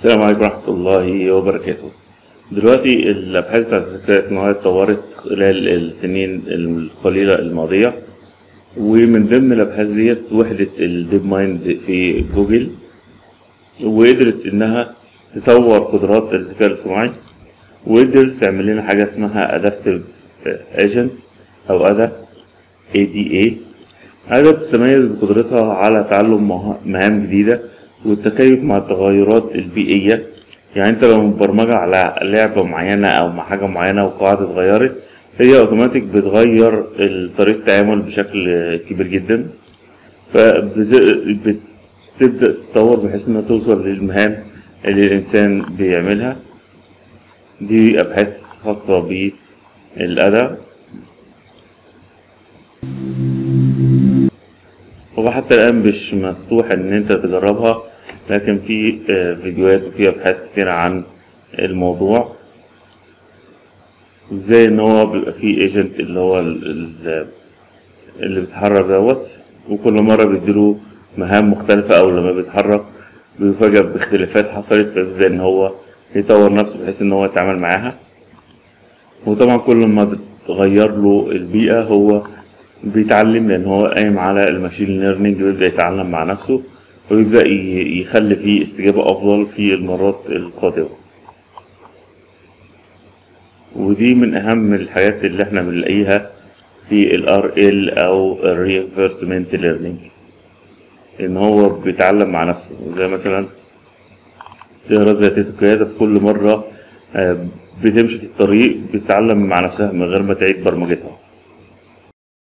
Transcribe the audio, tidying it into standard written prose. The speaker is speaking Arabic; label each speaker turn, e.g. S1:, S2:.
S1: السلام عليكم ورحمة الله وبركاته. دلوقتي الأبحاث بتاعت الذكاء الصناعي اتطورت خلال السنين القليلة الماضية، ومن ضمن الأبحاث ديت وحدة الديب مايند في جوجل، وقدرت إنها تطور قدرات الذكاء الصناعي، وقدرت تعمل لنا حاجة اسمها Adaptive Agent أو أدا ADA. أدا بتتميز بقدرتها على تعلم مهام جديدة والتكيف مع التغيرات البيئية. يعني انت لو مبرمجة على لعبة معينة او مع حاجة معينة والقواعد اتغيرت، هي اوتوماتيك بتغير طريقة التعامل بشكل كبير جدا، فبتبدأ تتطور بحيث انها توصل للمهام اللي الانسان بيعملها. دي ابحاث خاصة بالأدا، هو حتى الآن مش مفتوح إن أنت تجربها، لكن في فيديوهات وفي أبحاث كتيرة عن الموضوع، وإزاي إن هو بيبقى فيه ايجنت اللي هو اللي بيتحرك دوت، وكل مرة بيديله مهام مختلفة، أو لما بيتحرك بيفاجأ باختلافات حصلت، فيبدأ إن هو يطور نفسه بحيث إن هو يتعامل معاها. وطبعا كل ما بتغير له البيئة هو بيتعلم، لأن هو قايم على الماشين ليرنينج، بيبدأ يتعلم مع نفسه ويبدأ يخلي فيه استجابة أفضل في المرات القادمة. ودي من أهم الحاجات اللي احنا بنلاقيها في ال RL أو Reinforcement Learning، إن هو بيتعلم مع نفسه. زي مثلا السيارة ذاتية القيادة، في كل مرة بتمشي في الطريق بتتعلم مع نفسها من غير ما تعيد برمجتها.